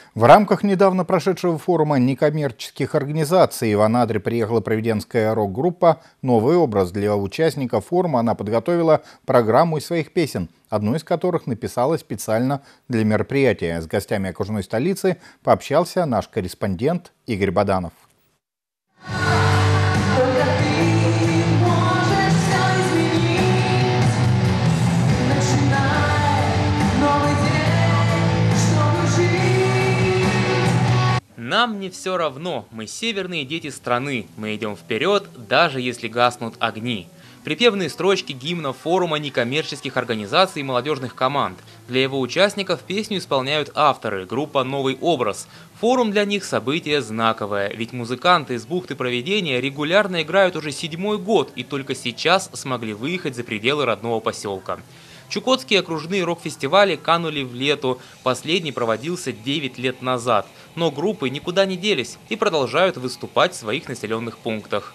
В рамках недавно прошедшего форума некоммерческих организаций в Анадырь приехала провиденская рок-группа «Новый образ». Для участников форума она подготовила программу из своих песен, одну из которых написала специально для мероприятия. С гостями окружной столицы пообщался наш корреспондент Игорь Баданов. Нам не все равно, мы северные дети страны, мы идем вперед, даже если гаснут огни. Припевные строчки гимна форума некоммерческих организаций и молодежных команд. Для его участников песню исполняют авторы, группа «Новый образ». Форум для них событие знаковое, ведь музыканты из бухты Провидения регулярно играют уже 7-й год и только сейчас смогли выехать за пределы родного поселка. Чукотские окружные рок-фестивали канули в лету, последний проводился 9 лет назад. Но группы никуда не делись и продолжают выступать в своих населенных пунктах.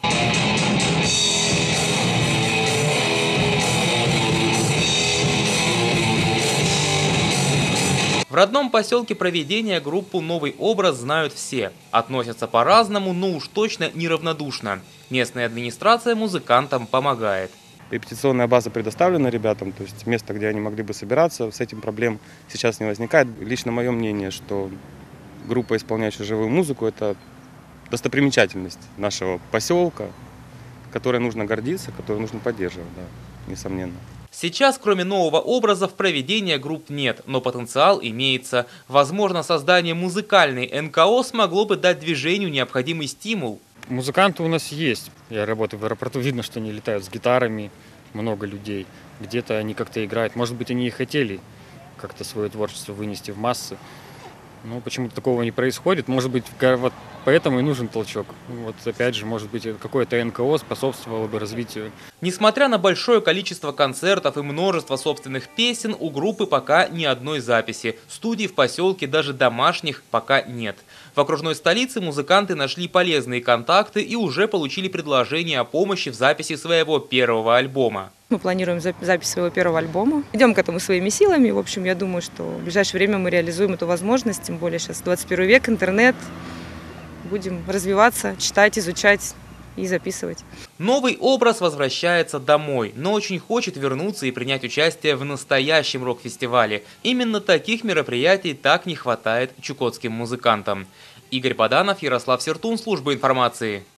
В родном поселке Провидения группу «Новый образ» знают все. Относятся по-разному, но уж точно неравнодушно. Местная администрация музыкантам помогает. Репетиционная база предоставлена ребятам, то есть место, где они могли бы собираться, с этим проблем сейчас не возникает. Лично мое мнение, что группа, исполняющая живую музыку, это достопримечательность нашего поселка, которой нужно гордиться, которую нужно поддерживать, да, несомненно. Сейчас, кроме нового образа, в Провидения групп нет, но потенциал имеется. Возможно, создание музыкальной НКО смогло бы дать движению необходимый стимул. Музыканты у нас есть. Я работаю в аэропорту, видно, что они летают с гитарами, много людей. Где-то они как-то играют. Может быть, они и хотели как-то свое творчество вынести в массы. Но почему-то такого не происходит. Может быть, вот поэтому и нужен толчок. Вот опять же, может быть, какое-то НКО способствовало бы развитию. Несмотря на большое количество концертов и множество собственных песен, у группы пока ни одной записи. Студий в поселке, даже домашних, пока нет. В окружной столице музыканты нашли полезные контакты и уже получили предложение о помощи в записи своего первого альбома. Мы планируем запись своего первого альбома. Идем к этому своими силами. В общем, я думаю, что в ближайшее время мы реализуем эту возможность. Тем более сейчас 21 век, интернет. Будем развиваться, читать, изучать и записывать. Новый образ возвращается домой, но очень хочет вернуться и принять участие в настоящем рок-фестивале. Именно таких мероприятий так не хватает чукотским музыкантам. Игорь Баданов, Ярослав Сертун, служба информации.